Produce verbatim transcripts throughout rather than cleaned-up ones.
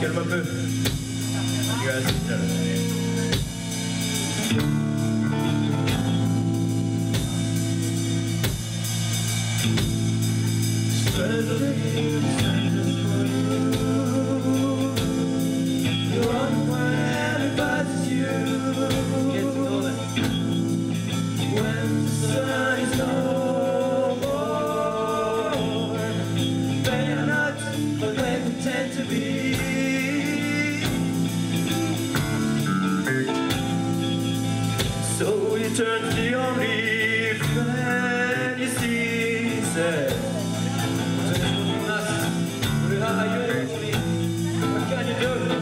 get him up there. You guys, yeah. So you turn to the only friend you see, said, what can you do?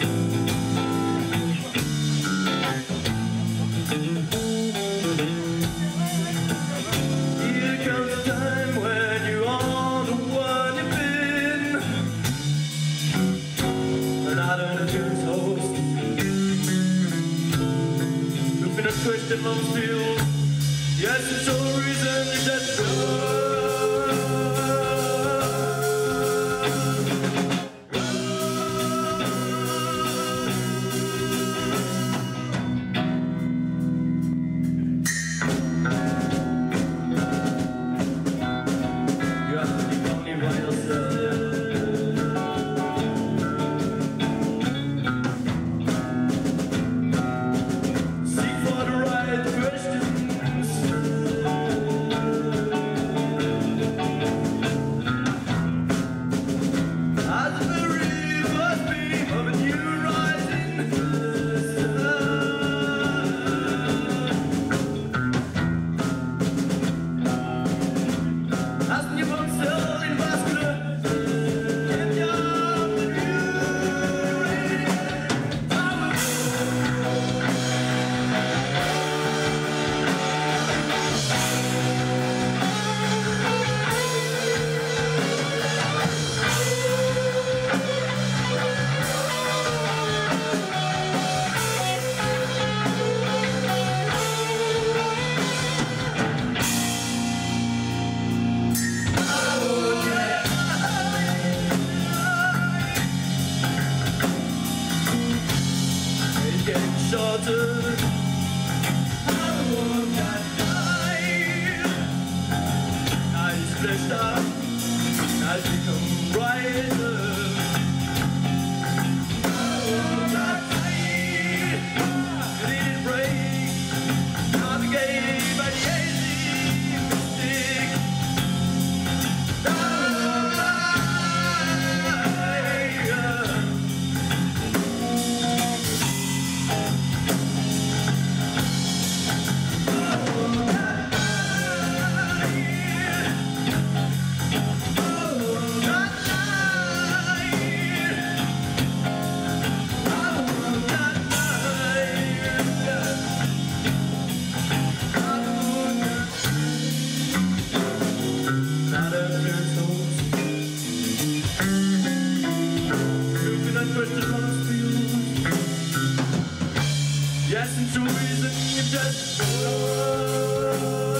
Here comes a time when you are the one you've been, and I don't do toast. Been a question on field. Yes, it's all reason you just go. You have to be only by yourself. Shorter, I won't die. Eyes fleshed up, eyes become brighter. I won't die. Didn't break, navigated by the hazy mystic. I won't die. Yes, and so reason you just go.